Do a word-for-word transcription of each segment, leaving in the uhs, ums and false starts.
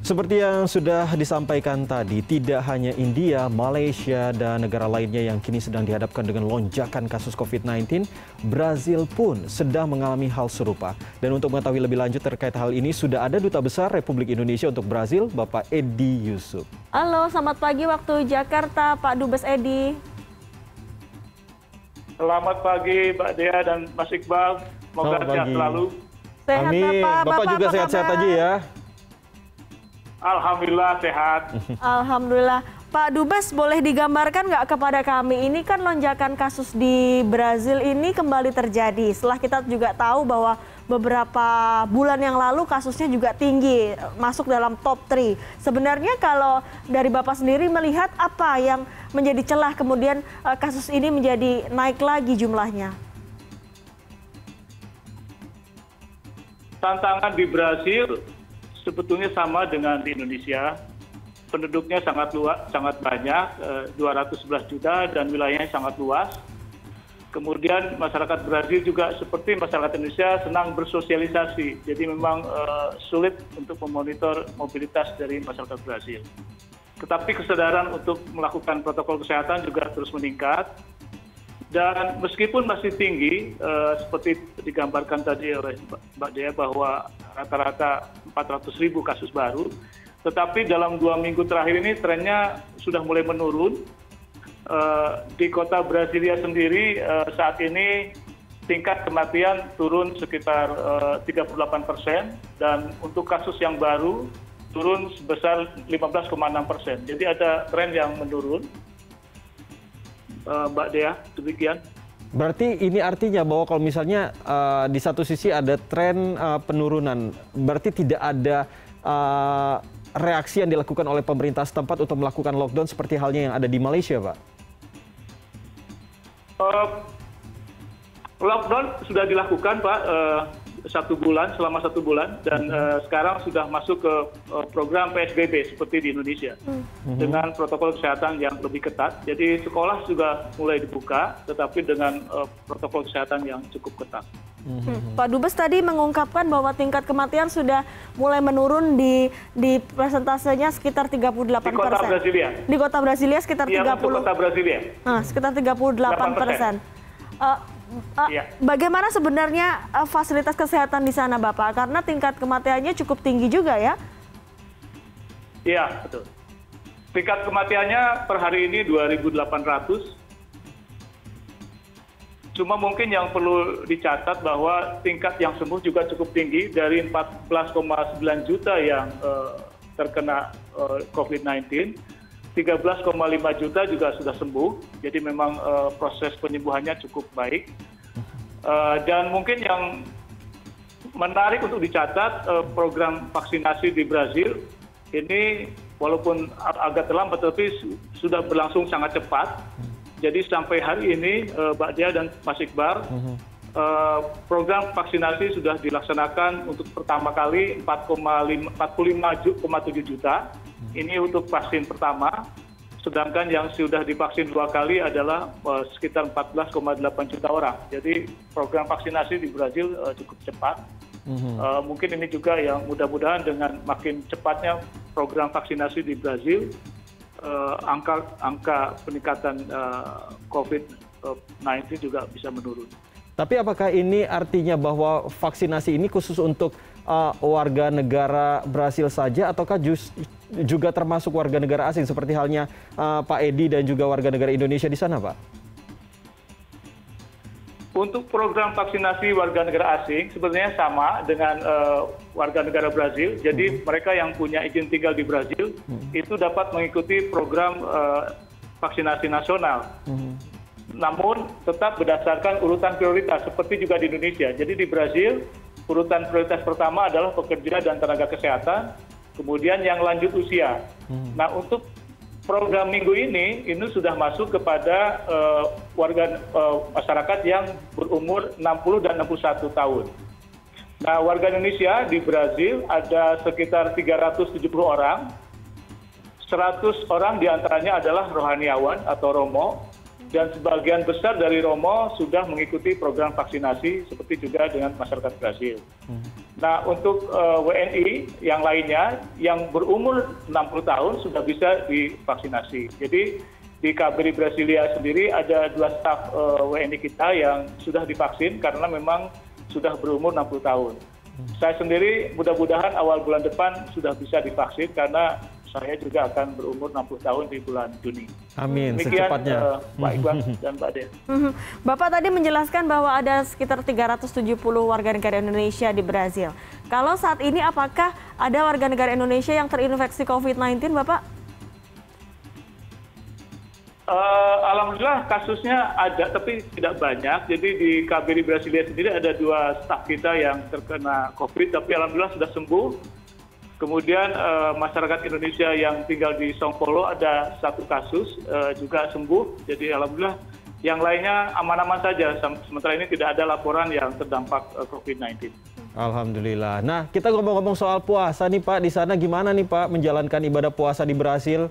Seperti yang sudah disampaikan tadi, tidak hanya India, Malaysia, dan negara lainnya yang kini sedang dihadapkan dengan lonjakan kasus covid sembilan belas, Brazil pun sedang mengalami hal serupa. Dan untuk mengetahui lebih lanjut terkait hal ini, sudah ada Duta Besar Republik Indonesia untuk Brazil, Bapak Edi Yusuf. Halo, selamat pagi waktu Jakarta, Pak Dubes Edi. Selamat pagi, Mbak Dea dan Mas Iqbal. Semoga sehat selalu. Sehat, Amin. Bapak. Bapak, Bapak juga sehat-sehat aja ya. Alhamdulillah sehat. Alhamdulillah. Pak Dubes, boleh digambarkan nggak kepada kami, ini kan lonjakan kasus di Brazil ini kembali terjadi. Setelah kita juga tahu bahwa beberapa bulan yang lalu kasusnya juga tinggi, masuk dalam top tiga. Sebenarnya kalau dari Bapak sendiri melihat apa yang menjadi celah kemudian kasus ini menjadi naik lagi jumlahnya? Tantangan di Brazil sebetulnya sama dengan di Indonesia. Penduduknya sangat luas, sangat banyak, dua ratus sebelas juta dan wilayahnya sangat luas. Kemudian masyarakat Brazil juga seperti masyarakat Indonesia senang bersosialisasi. Jadi memang uh, sulit untuk memonitor mobilitas dari masyarakat Brazil. Tetapi kesadaran untuk melakukan protokol kesehatan juga terus meningkat. Dan meskipun masih tinggi, uh, seperti digambarkan tadi oleh Mbak Dea bahwa rata-rata empat ratus ribu kasus baru, tetapi dalam dua minggu terakhir ini trennya sudah mulai menurun. Uh, di kota Brasilia sendiri uh, saat ini tingkat kematian turun sekitar uh, tiga puluh delapan persen dan untuk kasus yang baru turun sebesar lima belas koma enam persen. Jadi ada tren yang menurun. Uh, Mbak Dea, demikian. Berarti ini artinya bahwa kalau misalnya uh, di satu sisi ada tren uh, penurunan, berarti tidak ada uh, reaksi yang dilakukan oleh pemerintah setempat untuk melakukan lockdown seperti halnya yang ada di Malaysia, Pak? Uh, lockdown sudah dilakukan, Pak, uh, satu bulan, selama satu bulan, dan uh, sekarang sudah masuk ke uh, program P S B B seperti di Indonesia, hmm. dengan protokol kesehatan yang lebih ketat. Jadi sekolah juga mulai dibuka, tetapi dengan uh, protokol kesehatan yang cukup ketat. Hmm. Pak Dubes tadi mengungkapkan bahwa tingkat kematian sudah mulai menurun di di persentasenya sekitar tiga puluh delapan persen. Di kota Brasilia. Di kota Brasilia sekitar ya, tiga puluh. Kota Brasilia. Nah, sekitar tiga puluh delapan persen. Uh, uh, ya. Bagaimana sebenarnya uh, fasilitas kesehatan di sana, Bapak? Karena tingkat kematiannya cukup tinggi juga ya? Iya, betul. Tingkat kematiannya per hari ini dua ribu delapan ratus. Cuma mungkin yang perlu dicatat bahwa tingkat yang sembuh juga cukup tinggi, dari empat belas koma sembilan juta yang uh, terkena uh, covid sembilan belas, tiga belas koma lima juta juga sudah sembuh. Jadi memang uh, proses penyembuhannya cukup baik. Uh, dan mungkin yang menarik untuk dicatat, uh, program vaksinasi di Brazil ini walaupun agak terlambat tapi sudah berlangsung sangat cepat. Jadi sampai hari ini, Mbak Dea dan Mas Iqbal, uh-huh. uh, program vaksinasi sudah dilaksanakan untuk pertama kali empat puluh lima koma tujuh juta. Uh-huh. Ini untuk vaksin pertama, sedangkan yang sudah divaksin dua kali adalah uh, sekitar empat belas koma delapan juta orang. Jadi program vaksinasi di Brazil uh, cukup cepat. Uh-huh. Uh, mungkin ini juga yang mudah-mudahan dengan makin cepatnya program vaksinasi di Brazil, Uh, angka angka peningkatan uh, covid sembilan belas juga bisa menurun. Tapi apakah ini artinya bahwa vaksinasi ini khusus untuk uh, warga negara Brasil saja, ataukah just, juga termasuk warga negara asing seperti halnya uh, Pak Edi dan juga warga negara Indonesia di sana, Pak? Untuk program vaksinasi warga negara asing sebenarnya sama dengan uh, warga negara Brazil. Jadi hmm. mereka yang punya izin tinggal di Brazil hmm. itu dapat mengikuti program uh, vaksinasi nasional. Hmm. Namun tetap berdasarkan urutan prioritas seperti juga di Indonesia. Jadi di Brazil urutan prioritas pertama adalah pekerja dan tenaga kesehatan, kemudian yang lanjut usia. Hmm. Nah, untuk program minggu ini, ini sudah masuk kepada uh, warga uh, masyarakat yang berumur enam puluh dan enam puluh satu tahun. Nah, warga Indonesia di Brazil ada sekitar tiga ratus tujuh puluh orang. seratus orang diantaranya adalah rohaniawan atau Romo. Dan sebagian besar dari Romo sudah mengikuti program vaksinasi seperti juga dengan masyarakat Brazil. Hmm. Nah, untuk uh, W N I yang lainnya yang berumur enam puluh tahun sudah bisa divaksinasi. Jadi di K B R I Brasilia sendiri ada dua staf uh, W N I kita yang sudah divaksin karena memang sudah berumur enam puluh tahun. Saya sendiri mudah-mudahan awal bulan depan sudah bisa divaksin karena saya juga akan berumur enam puluh tahun di bulan Juni. Amin, Demikian, secepatnya. Uh, Pak Iqbal dan Mbak Dea. Bapak tadi menjelaskan bahwa ada sekitar tiga ratus tujuh puluh warga negara Indonesia di Brazil. Kalau saat ini apakah ada warga negara Indonesia yang terinfeksi COVID sembilan belas, Bapak? Uh, Alhamdulillah kasusnya ada, tapi tidak banyak. Jadi di K B R I Brasilia sendiri ada dua staf kita yang terkena COVID, tapi Alhamdulillah sudah sembuh. Kemudian uh, masyarakat Indonesia yang tinggal di São Paulo ada satu kasus uh, juga sembuh. Jadi alhamdulillah yang lainnya aman-aman saja. Sementara ini tidak ada laporan yang terdampak uh, COVID sembilan belas. Alhamdulillah. Nah, kita ngomong-ngomong soal puasa nih Pak, di sana gimana nih Pak menjalankan ibadah puasa di Brasil?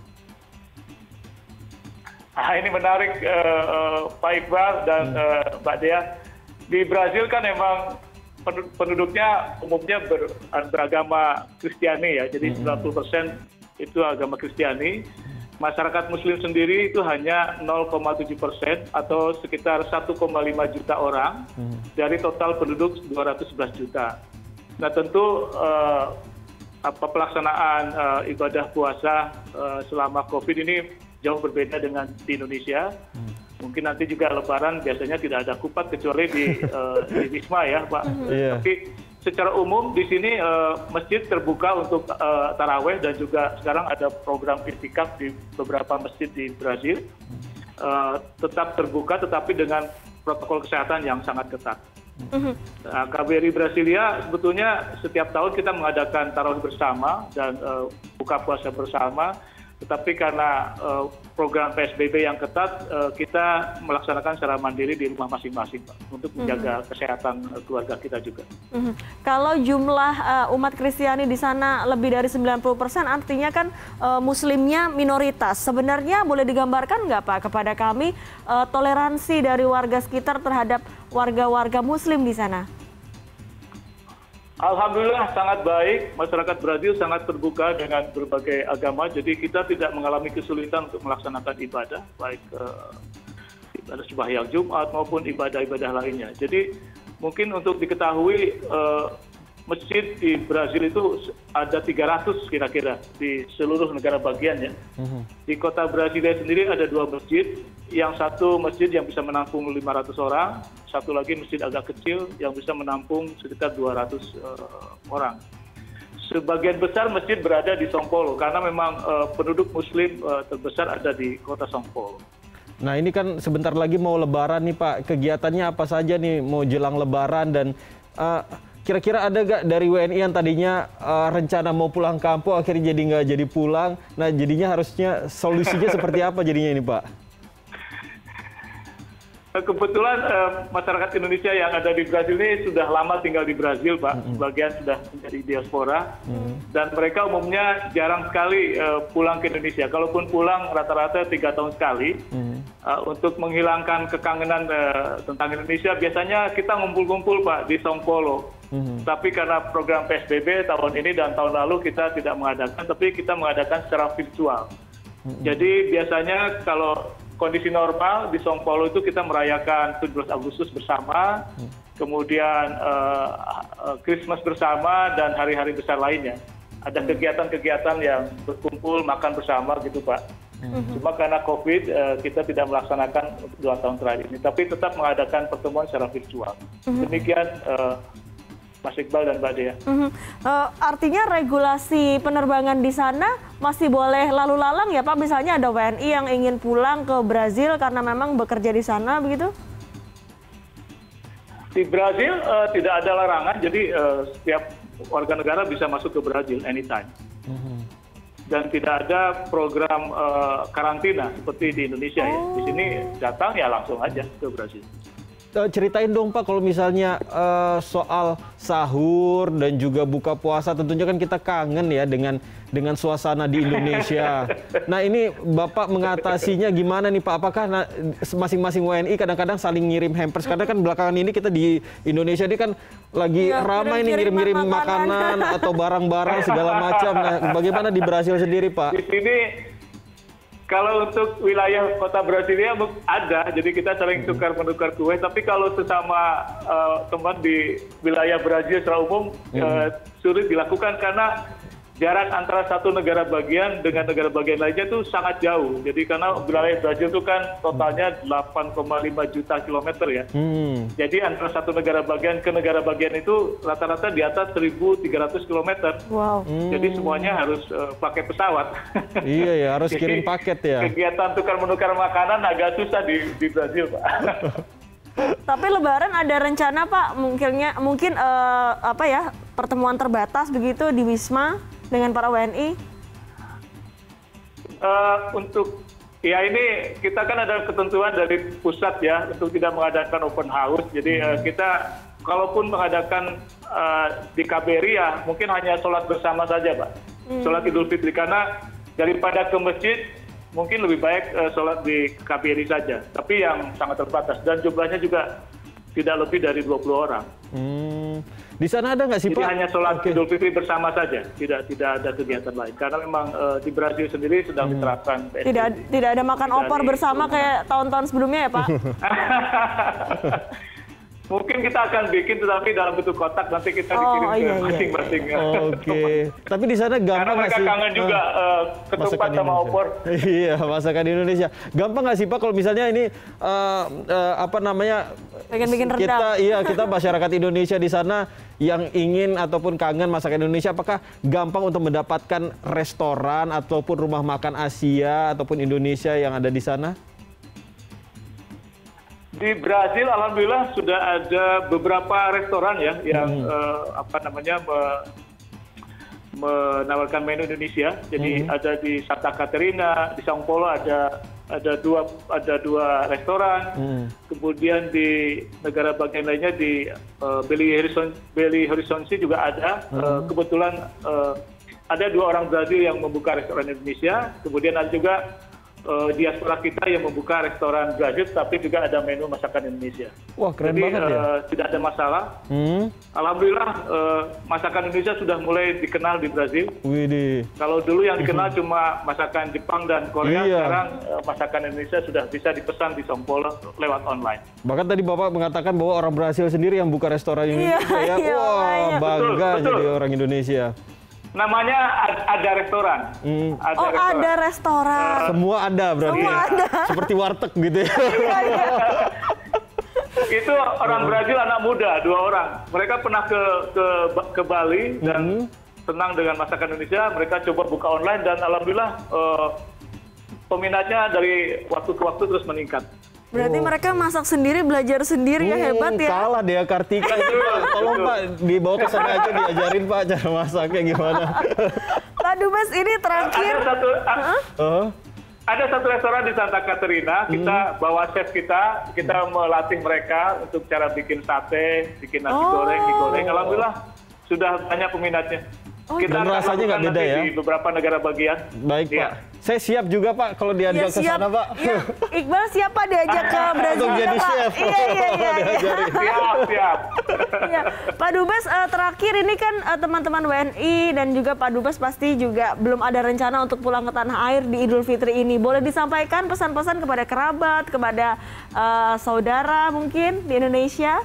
Ah, ini menarik uh, uh, Pak Iqbal dan uh, Mbak Dea. Di Brasil kan memang penduduknya umumnya ber, beragama Kristiani ya, jadi sembilan puluh persen itu agama Kristiani. Masyarakat Muslim sendiri itu hanya nol koma tujuh persen atau sekitar satu koma lima juta orang dari total penduduk dua ratus sebelas juta. Nah tentu uh, apa pelaksanaan uh, ibadah puasa uh, selama COVID ini jauh berbeda dengan di Indonesia. Mungkin nanti juga Lebaran biasanya tidak ada kupat kecuali di, uh, di Wisma ya, Pak. Yeah. Tapi secara umum di sini uh, masjid terbuka untuk uh, taraweh dan juga sekarang ada program i'tikaf di beberapa masjid di Brazil. Uh, tetap terbuka tetapi dengan protokol kesehatan yang sangat ketat. Nah, K B R I Brasilia sebetulnya setiap tahun kita mengadakan tarawih bersama dan uh, buka puasa bersama. Tetapi karena uh, program P S B B yang ketat, uh, kita melaksanakan secara mandiri di rumah masing-masing, Pak, untuk menjaga mm-hmm. kesehatan uh, keluarga kita juga. Mm-hmm. Kalau jumlah uh, umat Kristiani di sana lebih dari sembilan puluh persen, artinya kan uh, Muslimnya minoritas. Sebenarnya boleh digambarkan nggak Pak kepada kami uh, toleransi dari warga sekitar terhadap warga-warga Muslim di sana? Alhamdulillah sangat baik, masyarakat Brazil sangat terbuka dengan berbagai agama, jadi kita tidak mengalami kesulitan untuk melaksanakan ibadah, baik uh, ibadah sembahyang Jumat maupun ibadah-ibadah lainnya. Jadi mungkin untuk diketahui uh, masjid di Brazil itu ada tiga ratus kira-kira di seluruh negara bagian ya. Uh-huh. Di kota Brasilia sendiri ada dua masjid, yang satu masjid yang bisa menampung lima ratus orang, satu lagi masjid agak kecil yang bisa menampung sekitar dua ratus uh, orang. Sebagian besar masjid berada di São Paulo karena memang uh, penduduk Muslim uh, terbesar ada di kota São Paulo. Nah ini kan sebentar lagi mau Lebaran nih Pak, kegiatannya apa saja nih mau jelang Lebaran dan uh, kira-kira ada nggak dari W N I yang tadinya uh, rencana mau pulang kampung akhirnya jadi nggak jadi pulang? Nah jadinya harusnya solusinya seperti apa jadinya ini Pak? Kebetulan uh, masyarakat Indonesia yang ada di Brazil ini sudah lama tinggal di Brazil, Pak. Mm-hmm. Sebagian sudah menjadi diaspora. Mm-hmm. Dan mereka umumnya jarang sekali uh, pulang ke Indonesia. Kalaupun pulang rata-rata tiga tahun sekali. Mm-hmm. uh, untuk menghilangkan kekangenan uh, tentang Indonesia, biasanya kita ngumpul-ngumpul, Pak, di São Paulo. Mm-hmm. Tapi karena program P S B B tahun ini dan tahun lalu kita tidak mengadakan, tapi kita mengadakan secara virtual. Mm-hmm. Jadi biasanya kalau kondisi normal di São Paulo itu kita merayakan tujuh belas Agustus bersama, hmm. kemudian uh, uh, Christmas bersama dan hari-hari besar lainnya. Ada kegiatan-kegiatan yang berkumpul makan bersama gitu Pak. Hmm. Cuma karena COVID uh, kita tidak melaksanakan dua tahun terakhir ini, tapi tetap mengadakan pertemuan secara virtual. Hmm. Demikian uh, Mas Iqbal dan Mbak Dea. Mm-hmm. Uh, artinya regulasi penerbangan di sana masih boleh lalu lalang ya Pak? Misalnya ada W N I yang ingin pulang ke Brazil karena memang bekerja di sana begitu? Di Brazil uh, tidak ada larangan, jadi uh, setiap warga negara bisa masuk ke Brazil anytime. Mm-hmm. Dan tidak ada program uh, karantina seperti di Indonesia oh. ya. Di sini datang ya langsung aja ke Brazil. ceritain dong Pak, kalau misalnya uh, soal sahur dan juga buka puasa, tentunya kan kita kangen ya dengan dengan suasana di Indonesia. Nah ini Bapak mengatasinya gimana nih Pak? Apakah masing-masing W N I kadang-kadang saling ngirim hampers? Karena kan belakangan ini kita di Indonesia ini kan lagi ya, ramai nih ngirim-ngirim makanan, makanan atau barang-barang segala macam. Nah bagaimana di Brasil sendiri Pak? Di sini kalau untuk wilayah kota Brasilia ada, jadi kita saling tukar-menukar kue. Tapi kalau sesama uh, teman di wilayah Brazil secara umum hmm. uh, sulit dilakukan karena jarak antara satu negara bagian dengan negara bagian lainnya itu sangat jauh. Jadi karena wilayah Brazil itu kan totalnya delapan koma lima juta kilometer ya. Hmm. Jadi antara satu negara bagian ke negara bagian itu rata-rata di atas seribu tiga ratus kilometer. Wow. Hmm. Jadi semuanya harus uh, pakai pesawat. Iya ya, harus kirim paket ya. Kegiatan tukar-menukar makanan agak susah di, di Brazil, Pak. Tapi Lebaran ada rencana Pak, mungkinnya mungkin uh, apa ya pertemuan terbatas begitu di Wisma dengan para W N I? Uh, untuk ya ini kita kan ada ketentuan dari pusat ya untuk tidak mengadakan open house. Jadi hmm. uh, kita kalaupun mengadakan uh, di K B R I ya mungkin hanya sholat bersama saja Pak. Hmm. Sholat Idul Fitri karena daripada ke masjid mungkin lebih baik uh, sholat di K B R I saja. Tapi yang sangat terbatas dan jumlahnya juga tidak lebih dari dua puluh orang. Hmm. Di sana ada nggak sih Pak? Jadi hanya sholat okay. Idul Fitri bersama saja, tidak tidak ada kegiatan lain. Karena memang uh, di Brasil sendiri sedang hmm. diterapkan P S B B. Tidak tidak ada makan opor bersama rumah. Kayak tahun-tahun sebelumnya ya Pak? Mungkin kita akan bikin tetapi dalam bentuk kotak nanti kita oh, dikirim iya, ke masing-masing. Iya. Oke. Okay. Tapi di sana gampang Karena mereka sih? kangen juga uh, ketupat sama opor. Iya, masakan Indonesia. Gampang nggak sih Pak kalau misalnya ini uh, uh, apa namanya? Pengen bikin rendang. Kita iya kita masyarakat Indonesia di sana yang ingin ataupun kangen masakan Indonesia, apakah gampang untuk mendapatkan restoran ataupun rumah makan Asia ataupun Indonesia yang ada di sana? Di Brasil, alhamdulillah sudah ada beberapa restoran ya yang hmm. uh, apa namanya me, menawarkan menu Indonesia. Jadi hmm. ada di Santa Catarina, di São Paulo ada ada dua ada dua restoran. Hmm. Kemudian di negara bagian lainnya di uh, Belo Horizonte, Belo Horizonte juga ada. Hmm. Uh, kebetulan uh, ada dua orang Brazil yang membuka restoran Indonesia. Kemudian ada juga Uh, diaspora kita yang membuka restoran Brazil, tapi juga ada menu masakan Indonesia. Wah keren Jadi, banget ya. Uh, tidak ada masalah. Hmm. Alhamdulillah uh, masakan Indonesia sudah mulai dikenal di Brazil. Widih. Kalau dulu yang dikenal hmm. cuma masakan Jepang dan Korea, iya. sekarang uh, masakan Indonesia sudah bisa dipesan di São Paulo lewat online. Bahkan tadi Bapak mengatakan bahwa orang Brasil sendiri yang buka restoran Indonesia iya, ya. Iya, Wah iya. bangga betul, betul. jadi orang Indonesia. Namanya ada restoran. Hmm. Ada oh restoran. ada restoran. Uh, Semua ada berarti. Semua ya. ada. Seperti warteg gitu ya. Iya, iya. Itu orang Brazil anak muda dua orang. Mereka pernah ke ke ke Bali dan hmm. senang dengan masakan Indonesia. Mereka coba buka online dan alhamdulillah uh, peminatnya dari waktu ke waktu terus meningkat. Berarti oh. mereka masak sendiri, belajar sendiri hmm, ya, hebat ya. Kalah deh Kartika itu. Tolong Pak dibawa ke sana aja diajarin Pak cara masaknya gimana. Pak Dubes ini terakhir. Ada satu, uh-huh. uh, ada satu restoran di Santa Catarina, kita hmm. bawa chef kita, kita melatih mereka untuk cara bikin sate, bikin nasi oh. goreng, digoreng. Alhamdulillah sudah banyak peminatnya. Oh, kita dan rasanya nggak beda ya? Di beberapa negara bagian. Baik ya. Pak. Saya siap juga Pak kalau diajak ya, ke sana Pak. Ya. Iqbal siap Pak diajak ke Brazil untuk jadi Pak. chef. Iya iya iya. iya. Siap siap. Ya. Pak Dubes uh, terakhir ini kan uh, teman-teman W N I dan juga Pak Dubes pasti juga belum ada rencana untuk pulang ke tanah air di Idul Fitri ini. Boleh disampaikan pesan-pesan kepada kerabat, kepada uh, saudara mungkin di Indonesia?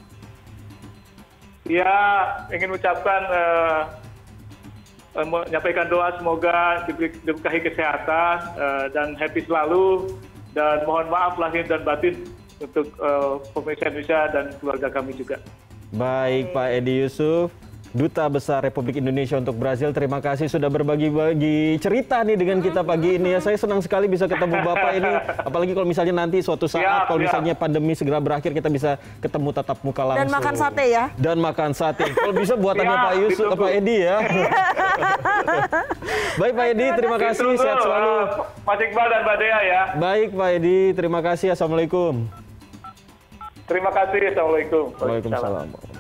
Ya ingin ucapkan. Uh, menyampaikan doa semoga diberkahi kesehatan uh, dan happy selalu dan mohon maaf lahir dan batin untuk uh, pemirsa Indonesia dan keluarga kami juga. Baik Pak Edi Yusuf, Duta Besar Republik Indonesia untuk Brasil, terima kasih sudah berbagi-bagi cerita nih dengan kita pagi ini ya. Saya senang sekali bisa ketemu Bapak ini, apalagi kalau misalnya nanti suatu saat siap, kalau siap. misalnya pandemi segera berakhir kita bisa ketemu tatap muka langsung. Dan makan sate ya. Dan makan sate. Kalau bisa buatannya siap, Pak Yusuf, Pak Edi ya. Baik Pak Edi, terima kasih, ditunggu, sehat selalu. Mas Iqbal dan Mbak Dea ya. Baik Pak Edi, terima kasih, assalamualaikum. Terima kasih. Assalamualaikum. Waalaikumsalam.